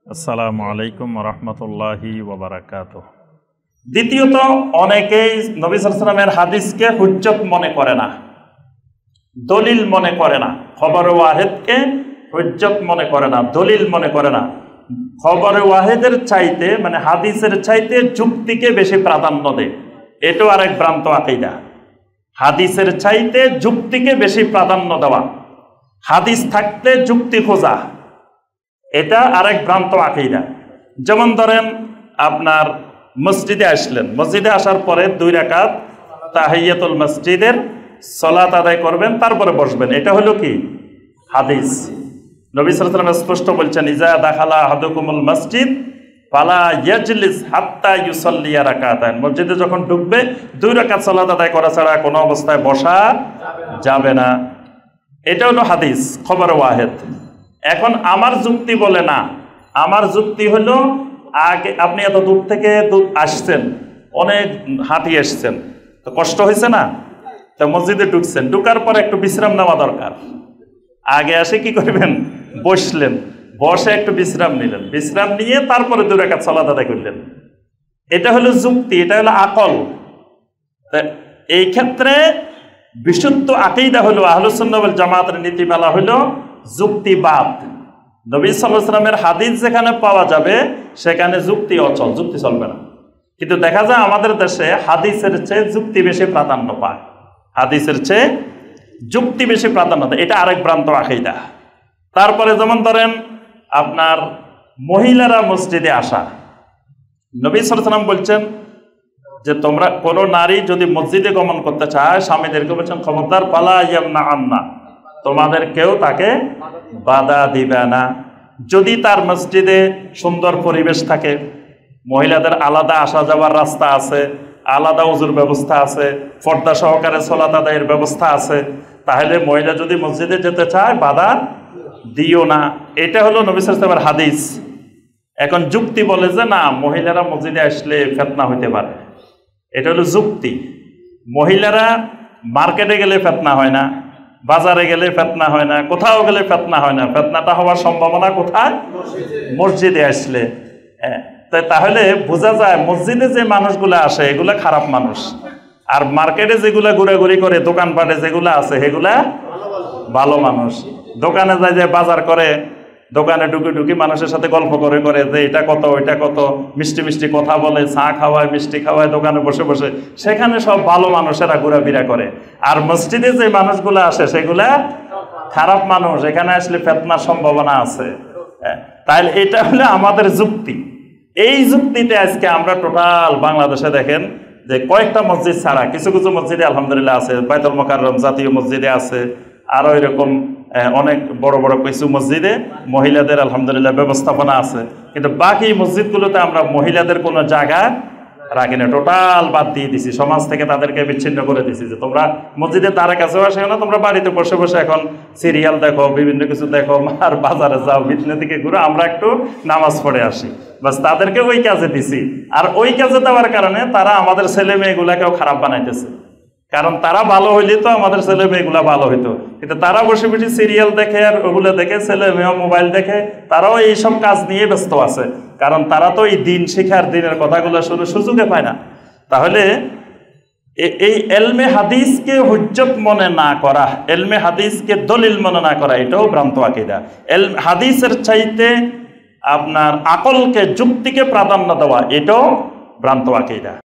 আসসালামু আলাইকুম রহমতুল্লাহি ওয়াবারাকাতুহ। দ্বিতীয়ত, অনেকেই নবী সাল্লাল্লাহু আলাইহি ওয়াসাল্লামের হাদিসকে হুজ্জত মনে করে না, দলিল মনে করে না। খবর ওয়াহিদকে হুজ্জত মনে করে না, দলিল মনে করে না। খবর ওয়াহিদের চাইতে মানে হাদিসের চাইতে যুক্তিকে বেশি প্রাধান্য দেয়। এটাও আরেক ভ্রান্ত আকীদা। হাদিসের চাইতে যুক্তিকে বেশি প্রাধান্য দেওয়া, হাদিস থাকতে যুক্তি খোঁজা, এটা আরেক ভ্রান্ত আকীদা। যেমন ধরেন, আপনার মসজিদে আসলেন, মসজিদে আসার পরে 2 রাকাত তাহিয়াতুল মসজিদের সালাত আদায় করবেন, তারপরে বসবেন। এটা হলো কি? হাদিস। নবী সাল্লাল্লাহু আলাইহি ওয়াসাল্লাম স্পষ্ট বলছেন, ইজা দাখালা আহাদুকুমুল মসজিদ ফালা ইয়াজলিস হাত্তা ইউসাল্লি রাকাতান। মসজিদে যখন ঢুকবে 2 রাকাত সালাত আদায় করা ছাড়া কোনো অবস্থায় বসা যাবে না। এটা হলো হাদিস, খবর ওয়াহিদ। এখন আমার যুক্তি বলে না, আমার যুক্তি হলো আগে আপনি এত দূর থেকে আসছেন, অনেক হাঁটি আসছেন, তো কষ্ট হয়েছে না? তো মসজিদে ঢুকছেন, ঢুকার পর একটু বিশ্রাম নেওয়া দরকার। আগে আসে কি করবেন? বসলেন, বসে একটু বিশ্রাম নিলেন, বিশ্রাম নিয়ে তারপরে 2 রাকাত সালাত আদায় করলেন। এটা হলো যুক্তি, এটা হলো আকল। এই ক্ষেত্রে বিশুদ্ধ আকীদা হলো আহলুস সুন্নাহ ওয়াল জামাতের নীতিমালা হলো যুক্তিবাদ। নবী সাল্লাল্লাহু আলাইহি ওয়াসাল্লামের হাদিস যেখানে পাওয়া যাবে সেখানে যুক্তি অচল, যুক্তি চলবে না। কিন্তু দেখা যায় আমাদের দেশে হাদিসের চেয়ে যুক্তি বেশি প্রাধান্য পায়, হাদিসের চেয়ে যুক্তি বেশি প্রাধান্য দেয়। এটা আরেক ভ্রান্ত আকীদা। তারপরে যেমন ধরেন, আপনার মহিলারা মসজিদে আসা, নবী সাল্লাল্লাহু আলাইহি ওয়াসাল্লাম বলছেন যে তোমরা কোনো নারী যদি মসজিদে গমন করতে চায়, স্বামীদেরকে বলছেন খবরদার ফালা ইয়ামনা আন্না, তোমাদের কেউ তাকে বাধা দিবে না। যদি তার মসজিদে সুন্দর পরিবেশ থাকে, মহিলাদের আলাদা আসা যাওয়ার রাস্তা আছে, আলাদা ওযুর ব্যবস্থা আছে, পর্দা সহকারে সালাত আদায়ের ব্যবস্থা আছে, তাহলে মহিলা যদি মসজিদে যেতে চায় বাধা দিও না। এটা হলো নবী সাল্লাল্লাহু আলাইহি ওয়াসাল্লামের হাদিস। এখন যুক্তি বলে যে না, মহিলারা মসজিদে আসলে ফিতনা হইতে পারে, এটা হলো যুক্তি। মহিলারা মার্কেটে গেলে ফিতনা হয় না, বাজারে গেলে ফিতনা হয় না, কোথাও গেলে ফিতনা হয় না। ফিতনাটা হওয়ার সম্ভাবনা কোথায়? মসজিদে আসলে। তাহলে বোঝা যায় মসজিদে যে মানুষগুলো আসে এগুলা খারাপ মানুষ, আর মার্কেটে যেগুলা ঘোরাঘুরি করে, দোকানপাটে যেগুলা আছে সেগুলা ভালো মানুষ। দোকানে যায় যে বাজার করে, দোকানে ঢুকি ঢুকি মানুষের সাথে গল্প করে করে যে এটা কত ওইটা কত, মিষ্টি মিষ্টি কথা বলে, চা খাওয়ায়, মিষ্টি খাওয়ায় দোকানে বসে বসে, সেখানে সব ভালো মানুষেরা ঘোরাফেরা করে। আর মসজিদে যে মানুষগুলো আসে সেগুলা খারাপ মানুষ, এখানে আসলে ফিতনার সম্ভাবনা আছে। তাহলে এটা হলো আমাদের যুক্তি। এই যুক্তিতে আজকে আমরা টোটাল বাংলাদেশে দেখেন যে কয়েকটা মসজিদ ছাড়া কিছু কিছু মসজিদে আলহামদুলিল্লাহ আছে, বাইতুল মুকাররম জাতীয় মসজিদে আছে, আরও এরকম অনেক বড় বড় কিছু মসজিদে মহিলাদের আলহামদুলিল্লাহ ব্যবস্থাপনা আছে। কিন্তু বাকি মসজিদগুলোতে আমরা মহিলাদের কোনো জায়গা রাখি না, টোটাল বাদ দিয়ে দিছি, সমাজ থেকে তাদেরকে বিচ্ছিন্ন করে দিছি যে তোমরা মসজিদের ধারে কাছেও আসে না, তোমরা বাড়িতে বসে বসে এখন সিরিয়াল দেখো, বিভিন্ন কিছু দেখো, আর বাজারে যাও, বিছনা থেকে ঘুরে আমরা একটু নামাজ পড়ে আসি, বাস তাদেরকে ওই কাজে দিছি। আর ওই কাজে দেওয়ার কারণে তারা আমাদের ছেলে মেয়েগুলাকেও খারাপ বানাইতেছে। কারণ তারা ভালো হইলে তো আমাদের ছেলে মেয়েগুলা ভালো হইতো, কিন্তু তারা বসে বসে সিরিয়াল দেখে আর ওগুলো দেখে, ছেলে মেয়ে মোবাইল দেখে, তারাও এইসব কাজ নিয়ে ব্যস্ত আছে। কারণ তারা তো এই দিন শিখার, দিনের কথাগুলো শুনে সুযোগে পায় না। তাহলে এই এলমে হাদিসকে হুজ্জত মনে না করা, এলমে হাদিসকে দলিল মনে না করা, এটাও ভ্রান্ত আকীদা। হাদিসের চাইতে আপনার আকলকে, যুক্তিকে প্রাধান্য দেওয়া, এটাও ভ্রান্ত আকীদা।